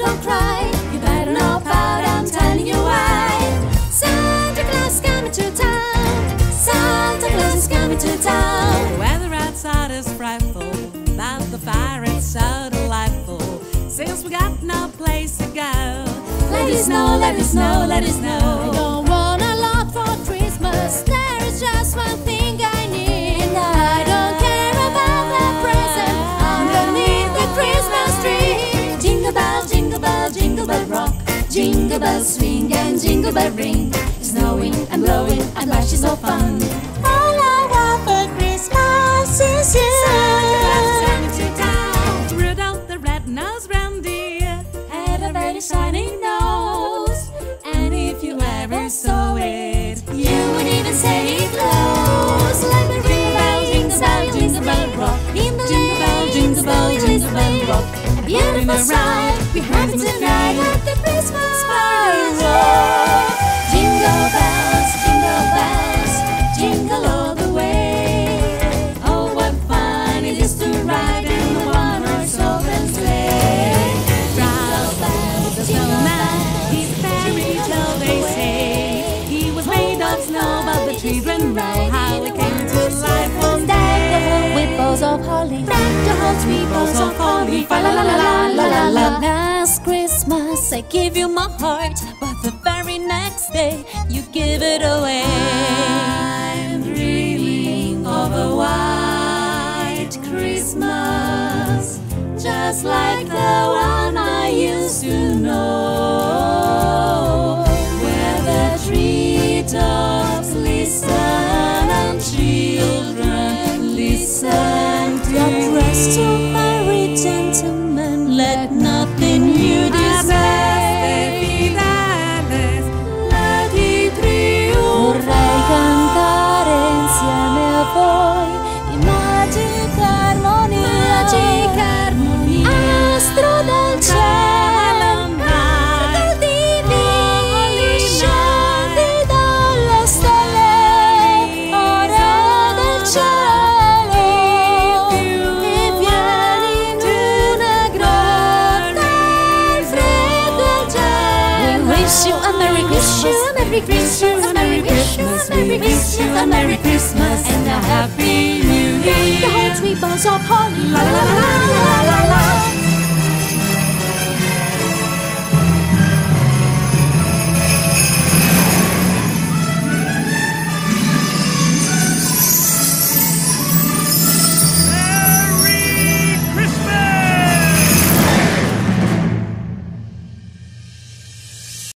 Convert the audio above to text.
don't cry. You better not pout, I'm telling you why. Santa Claus is coming to town. Santa Claus is coming to town. The weather outside is frightful, but the fire it's so delightful. Since we got no place to go, let it snow, let it snow, let it snow. I don't want a lot for Christmas. There is just one thing I need. I don't care about the present underneath the Christmas tree. Jingle bell, jingle bell, jingle bell rock. Jingle bells swing and jingle bell ring. It's snowing and blowing and gosh, it's so fun. All I want for Christmas is you. Santa Claus is coming to town. Rudolph the red-nosed reindeer Had a very shiny nose, and if you ever saw it, you would even say it close. Let me ring, jingle bell, jingle bell rock. In the Jingle bell, jingle bell, jingle bell rock. A beautiful sight we have tonight at the Christmas party. Jingle bells, jingle all the way. Oh, what fun it is to ride in a one-horse open sleigh. Ralph the snowman, he's fairy tale they say. He was made of snow, but the children know how he came to life one day. with boughs of holly. Deck the halls with boughs of holly. Fa la la la la la la la. Last Christmas I give you my heart, but the very next day you give it away. I'm dreaming of a white Christmas, just like the one I used to know, where the treetops listen and children listen to Address to married gentlemen, let nothing you dismay. Vorrei cantare insieme a voi di magica armonia, astro del cielo, angel divino, scendi dalle stelle, ora del cielo, e vieni in una grotta al freddo e gelo. We wish you a Merry Christmas, Merry Christmas, Merry Christmas, Merry Christmas, a Merry Christmas, and a Happy New Year. the whole tree boughs of holly. La la la la la.